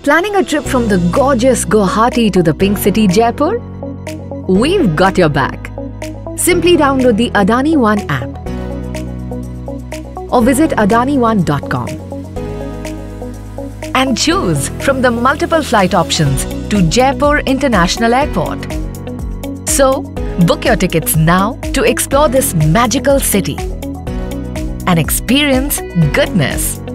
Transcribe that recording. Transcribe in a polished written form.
Planning a trip from the gorgeous Guwahati to the pink city Jaipur? We've got your back. Simply download the Adani One app or visit adani1.com and choose from the multiple flight options to Jaipur International Airport. So, book your tickets now to explore this magical city and experience goodness.